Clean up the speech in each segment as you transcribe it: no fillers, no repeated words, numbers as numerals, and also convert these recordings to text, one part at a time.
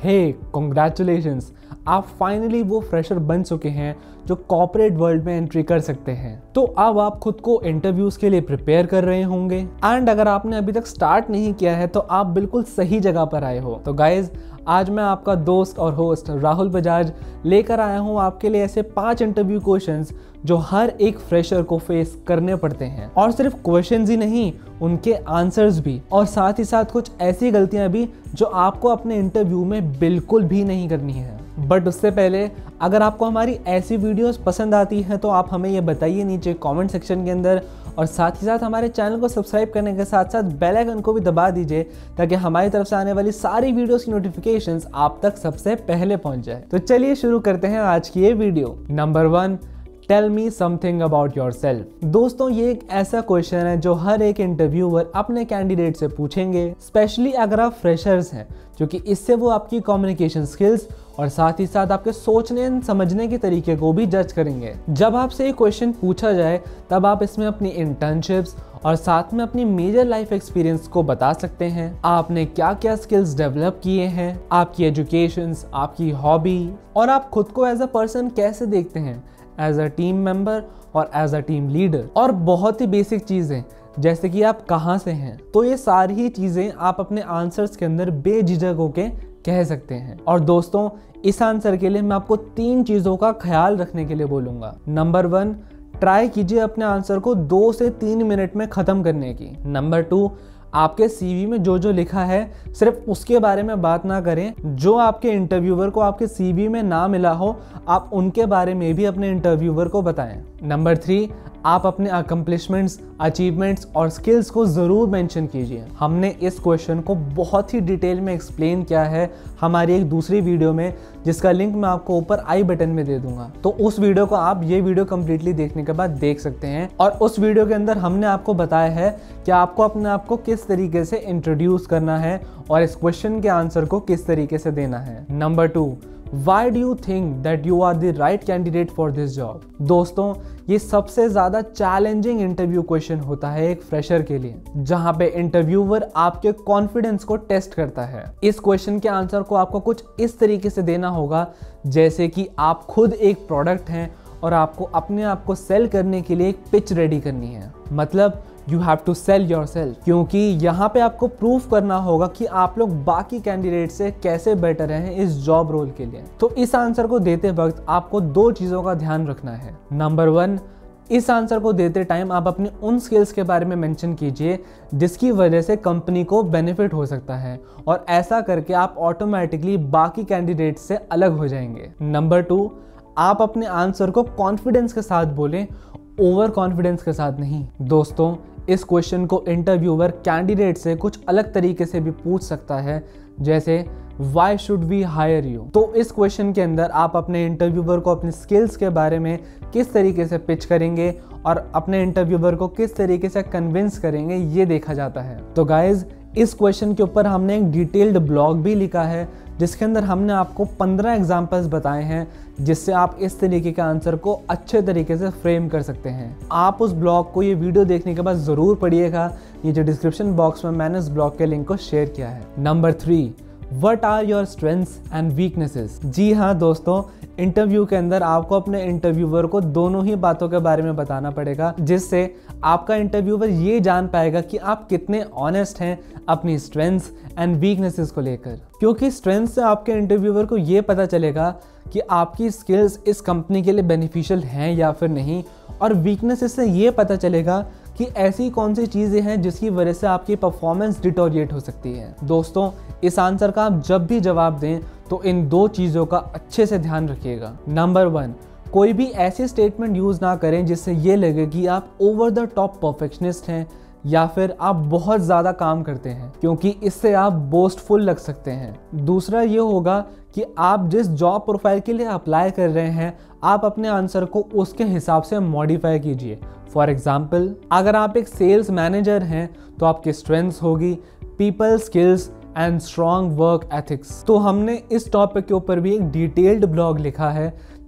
हे congratulations, आप finally वो fresher बन चुके हैं जो कॉर्पोरेट वर्ल्ड में एंट्री कर सकते हैं। तो अब आप खुद को इंटरव्यूज के लिए प्रिपेयर कर रहे होंगे एंड अगर आपने अभी तक स्टार्ट नहीं किया है तो आप बिल्कुल सही जगह पर आए हो। तो गाइज, आज मैं आपका दोस्त और होस्ट राहुल बजाज लेकर आया हूँ आपके लिए ऐसे 5 इंटरव्यू क्वेश्चंस जो हर एक फ्रेशर को फेस करने पड़ते हैं। और सिर्फ क्वेश्चंस ही नहीं, उनके आंसर्स भी, और साथ ही साथ कुछ ऐसी गलतियां भी जो आपको अपने इंटरव्यू में बिल्कुल भी नहीं करनी है। बट उससे पहले अगर आपको हमारी ऐसी वीडियोस पसंद आती हैं तो आप हमें ये बताइए नीचे कमेंट सेक्शन के अंदर, और साथ ही साथ हमारे चैनल को सब्सक्राइब करने के साथ साथ बेल आइकन को भी दबा दीजिए ताकि हमारी तरफ से आने वाली सारी वीडियोस की नोटिफिकेशंस आप तक सबसे पहले पहुंच जाए। तो चलिए शुरू करते हैं आज की ये video. Number 1, tell me something about yourself. दोस्तों, ये एक ऐसा क्वेश्चन है जो हर एक इंटरव्यूअर अपने कैंडिडेट से पूछेंगे, स्पेशली अगर आप फ्रेशर्स हैं, क्योंकि इससे वो आपकी कम्युनिकेशन स्किल्स और साथ ही साथ आपके सोचने समझने के तरीके को भी जज करेंगे। जब आपसे ये क्वेश्चन पूछा जाए तब आप इसमें अपनी इंटर्नशिप्स और साथ में अपनी मेजर लाइफ एक्सपीरियंस को बता सकते हैं। आपने क्या क्या स्किल्स डेवलप किए हैं, आपकी एजुकेशंस, आपकी हॉबी, और आप खुद को एज अ पर्सन कैसे देखते हैं, एज अ टीम मेंबर और एज अ टीम लीडर, और बहुत ही बेसिक चीजें जैसे कि आप कहाँ से हैं। तो ये सारी ही चीजें आप अपने आंसर्स के अंदर बेझिझक होके कह सकते हैं। और दोस्तों, इस आंसर के लिए मैं आपको 3 चीजों का ख्याल रखने के लिए बोलूंगा। नंबर 1, ट्राई कीजिए अपने आंसर को 2 से 3 मिनट में खत्म करने की। नंबर 2, आपके सीवी में जो जो लिखा है सिर्फ उसके बारे में बात ना करें। जो आपके इंटरव्यूअर को आपके सीवी में ना मिला हो, आप उनके बारे में भी अपने इंटरव्यूअर को बताएं। नंबर 3, आप अपने अकम्पलिशमेंट्स, अचीवमेंट्स और स्किल्स को ज़रूर मेंशन कीजिए। हमने इस क्वेश्चन को बहुत ही डिटेल में एक्सप्लेन किया है हमारी एक दूसरी वीडियो में, जिसका लिंक मैं आपको ऊपर आई बटन में दे दूंगा। तो उस वीडियो को आप ये वीडियो कंप्लीटली देखने के बाद देख सकते हैं। और उस वीडियो के अंदर हमने आपको बताया है कि आपको अपने आप को किस तरीके से इंट्रोड्यूस करना है और इस क्वेश्चन के आंसर को किस तरीके से देना है। Number 2, Why do you think that you are the right candidate for this job? दोस्तों, ये सबसे ज़्यादा चैलेंजिंग इंटरव्यू क्वेश्चन होता है एक फ्रेशर के लिए, जहाँ पे इंटरव्यूअर आपके कॉन्फिडेंस को टेस्ट करता है। इस क्वेश्चन के आंसर को आपको कुछ इस तरीके से देना होगा जैसे कि आप खुद एक प्रोडक्ट हैं और आपको अपने आप को सेल करने के लिए एक पिच रेडी करनी है। मतलब you have to sell your self, क्योंकि यहाँ पे आपको प्रूफ करना होगा कि आप लोग बाकी कैंडिडेट से कैसे बेटर हैं इस जॉब रोल के लिए। तो इस आंसर को देते वक्त आपको 2 चीज़ों का ध्यान रखना है। नंबर 1, इस आंसर को देते टाइम आप अपनी उन स्किल्स के बारे में मेंशन कीजिए जिसकी वजह से कंपनी को बेनिफिट हो सकता है, और ऐसा करके आप ऑटोमेटिकली बाकी कैंडिडेट से अलग हो जाएंगे। नंबर 2, आप अपने आंसर को कॉन्फिडेंस के साथ बोलें, ओवर कॉन्फिडेंस के साथ नहीं। दोस्तों, इस क्वेश्चन को इंटरव्यूअर कैंडिडेट से कुछ अलग तरीके से भी पूछ सकता है, जैसे why should we hire you. तो इस क्वेश्चन के अंदर आप अपने इंटरव्यूअर को अपनी स्किल्स के बारे में किस तरीके से पिच करेंगे और अपने इंटरव्यूअर को किस तरीके से कन्विंस करेंगे, ये देखा जाता है। तो गाइज, इस क्वेश्चन के ऊपर हमने एक डिटेल्ड ब्लॉग भी लिखा है जिसके अंदर हमने आपको 15 एग्जाम्पल्स बताए हैं जिससे आप इस तरीके के आंसर को अच्छे तरीके से फ्रेम कर सकते हैं। आप उस ब्लॉग को ये वीडियो देखने के बाद ज़रूर पढ़िएगा। ये जो डिस्क्रिप्शन बॉक्स में मैंने उस ब्लॉग के लिंक को शेयर किया है। Number 3, what are your strengths and weaknesses. जी हाँ दोस्तों, इंटरव्यू के अंदर आपको अपने इंटरव्यूअर को दोनों ही बातों के बारे में बताना पड़ेगा, जिससे आपका इंटरव्यूअर ये जान पाएगा कि आप कितने ऑनेस्ट हैं अपनी स्ट्रेंथ्स एंड वीकनेसेस को लेकर। क्योंकि स्ट्रेंथ्स से आपके इंटरव्यूअर को ये पता चलेगा कि आपकी स्किल्स इस कंपनी के लिए बेनिफिशियल हैं या फिर नहीं, और वीकनेसेस से ये पता चलेगा कि ऐसी कौन सी चीज़ें हैं जिसकी वजह से आपकी परफॉर्मेंस डिटोरिएट हो सकती है। दोस्तों, इस आंसर का आप जब भी जवाब दें तो इन 2 चीज़ों का अच्छे से ध्यान रखिएगा। नंबर 1, कोई भी ऐसी स्टेटमेंट यूज़ ना करें जिससे ये लगे कि आप ओवर द टॉप परफेक्शनिस्ट हैं या फिर आप बहुत ज़्यादा काम करते हैं, क्योंकि इससे आप बोस्टफुल लग सकते हैं। दूसरा ये होगा कि आप जिस जॉब प्रोफाइल के लिए अप्लाई कर रहे हैं, आप अपने आंसर को उसके हिसाब से मॉडिफाई कीजिए। फॉर एग्जाम्पल, अगर आप एक सेल्स मैनेजर हैं तो आपकी स्ट्रेंथ्स होगी people skills and strong work ethics. तो हमने इस टॉपिक के ऊपर भी एक डिटेल्ड ब्लॉग लिखा है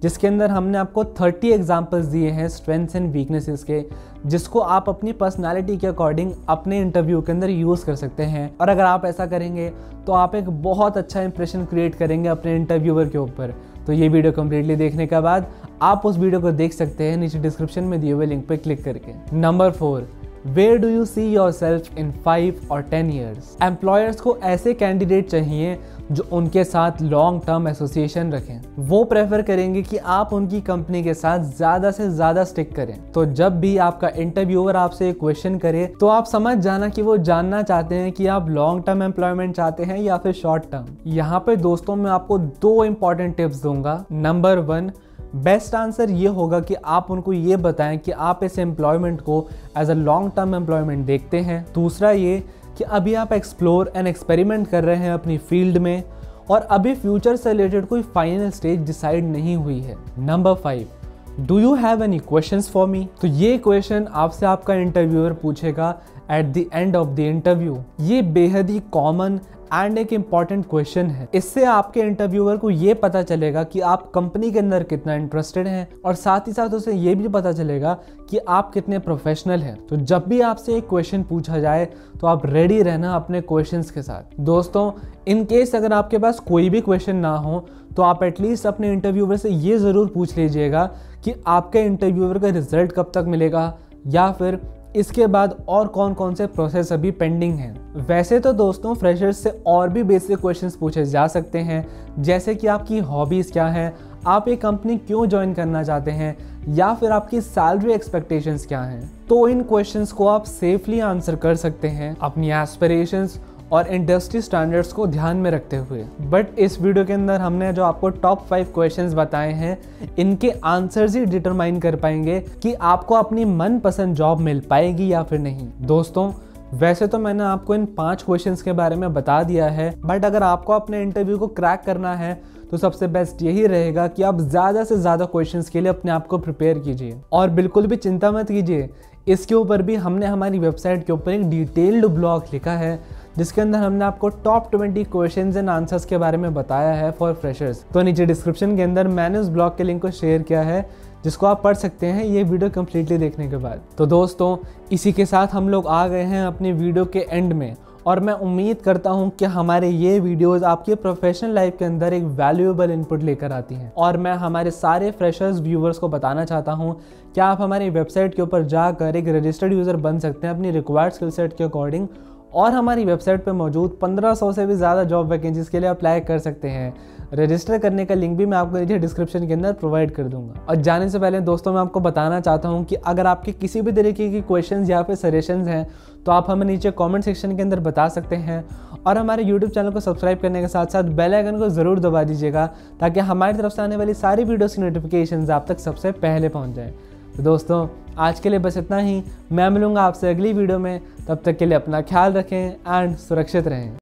जिसके अंदर हमने आपको 30 एग्जाम्पल्स दिए हैं स्ट्रेंथ्स एंड वीकनेसेस के, जिसको आप अपनी पर्सनालिटी के अकॉर्डिंग अपने इंटरव्यू के अंदर यूज़ कर सकते हैं। और अगर आप ऐसा करेंगे तो आप एक बहुत अच्छा इंप्रेशन क्रिएट करेंगे अपने इंटरव्यूअर के ऊपर। तो ये वीडियो कम्प्लीटली देखने के बाद आप उस वीडियो को देख सकते हैं नीचे डिस्क्रिप्शन में दिए हुए लिंक पर क्लिक करके। Number 4, Where do you see yourself in 5 or 10 years? Employers को ऐसे कैंडिडेट चाहिए जो उनके साथ लॉन्ग टर्म एसोसिएशन रखें। वो प्रेफर करेंगे कि आप उनकी कंपनी के साथ ज़्यादा से ज़्यादा स्टिक करें। तो जब भी आपका इंटरव्यूअर आपसे एक क्वेश्चन करे तो आप समझ जाना कि वो जानना चाहते हैं कि आप लॉन्ग टर्म एम्प्लॉयमेंट चाहते हैं या फिर शॉर्ट टर्म। यहाँ पे दोस्तों मैं आपको 2 इंपॉर्टेंट टिप्स दूंगा। नंबर 1, बेस्ट आंसर ये होगा कि आप उनको ये बताएं कि आप इस एम्प्लॉयमेंट को as a long term employment देखते हैं। दूसरा ये कि अभी आप एक्सप्लोर एंड एक्सपेरिमेंट कर रहे हैं अपनी फील्ड में और अभी फ्यूचर से रिलेटेड कोई फाइनल स्टेज डिसाइड नहीं हुई है। Number 5, do you have any questions for me? तो ये क्वेश्चन आपसे आपका इंटरव्यूअर पूछेगा at the end of the interview. ये बेहद ही कॉमन एंड एक इम्पॉर्टेंट क्वेश्चन है। इससे आपके इंटरव्यूअर को ये पता चलेगा कि आप कंपनी के अंदर कितना इंटरेस्टेड हैं और साथ ही साथ उसे ये भी पता चलेगा कि आप कितने प्रोफेशनल हैं। तो जब भी आपसे एक क्वेश्चन पूछा जाए तो आप रेडी रहना अपने क्वेश्चंस के साथ। दोस्तों, इन केस अगर आपके पास कोई भी क्वेश्चन ना हो तो आप एटलीस्ट अपने इंटरव्यूअर से ये ज़रूर पूछ लीजिएगा कि आपके इंटरव्यूअर का रिजल्ट कब तक मिलेगा या फिर इसके बाद और कौन कौन से प्रोसेस अभी पेंडिंग हैं। वैसे तो दोस्तों फ्रेशर्स से और भी बेसिक क्वेश्चंस पूछे जा सकते हैं, जैसे कि आपकी हॉबीज़ क्या हैं, आप ये कंपनी क्यों ज्वाइन करना चाहते हैं या फिर आपकी सैलरी एक्सपेक्टेशंस क्या हैं। तो इन क्वेश्चंस को आप सेफली आंसर कर सकते हैं अपनी एस्पिरेशंस और इंडस्ट्री स्टैंडर्ड्स को ध्यान में रखते हुए। बट इस वीडियो के अंदर हमने जो आपको टॉप 5 क्वेश्चंस बताए हैं, इनके आंसर्स ही डिटरमाइन कर पाएंगे कि आपको अपनी मनपसंद जॉब मिल पाएगी या फिर नहीं। दोस्तों, वैसे तो मैंने आपको इन 5 क्वेश्चंस के बारे में बता दिया है, बट अगर आपको अपने इंटरव्यू को क्रैक करना है तो सबसे बेस्ट यही रहेगा कि आप ज़्यादा से ज़्यादा क्वेश्चंस के लिए अपने आप को प्रिपेयर कीजिए। और बिल्कुल भी चिंता मत कीजिए, इसके ऊपर भी हमने हमारी वेबसाइट के ऊपर एक डिटेल्ड ब्लॉग लिखा है जिसके अंदर हमने आपको टॉप 20 क्वेश्चंस एंड आंसर्स के बारे में बताया है फॉर फ्रेशर्स। तो नीचे डिस्क्रिप्शन के अंदर मैंने उस ब्लॉग के लिंक को शेयर किया है जिसको आप पढ़ सकते हैं ये वीडियो कम्प्लीटली देखने के बाद। तो दोस्तों, इसी के साथ हम लोग आ गए हैं अपनी वीडियो के एंड में और मैं उम्मीद करता हूं कि हमारे ये वीडियोस आपके प्रोफेशनल लाइफ के अंदर एक वैल्यूएबल इनपुट लेकर आती हैं। और मैं हमारे सारे फ्रेशर्स व्यूवर्स को बताना चाहता हूं कि आप हमारी वेबसाइट के ऊपर जाकर एक रजिस्टर्ड यूज़र बन सकते हैं अपनी रिक्वायर्ड स्किल सेट के अकॉर्डिंग और हमारी वेबसाइट पे मौजूद 1500 से भी ज़्यादा जॉब वैकेंसीज के लिए अप्लाई कर सकते हैं। रजिस्टर करने का लिंक भी मैं आपको नीचे डिस्क्रिप्शन के अंदर प्रोवाइड कर दूंगा। और जाने से पहले दोस्तों मैं आपको बताना चाहता हूं कि अगर आपके किसी भी तरीके की क्वेश्चंस या फिर सजेशंस हैं तो आप हमें नीचे कमेंट सेक्शन के अंदर बता सकते हैं और हमारे यूट्यूब चैनल को सब्सक्राइब करने के साथ साथ बेल आइकन को ज़रूर दबा दीजिएगा ताकि हमारी तरफ से आने वाली सारी वीडियोज़ की नोटिफिकेशन आप तक सबसे पहले पहुँच जाए। तो दोस्तों, आज के लिए बस इतना ही। मैं मिलूंगा आपसे अगली वीडियो में, तब तक के लिए अपना ख्याल रखें एंड सुरक्षित रहें।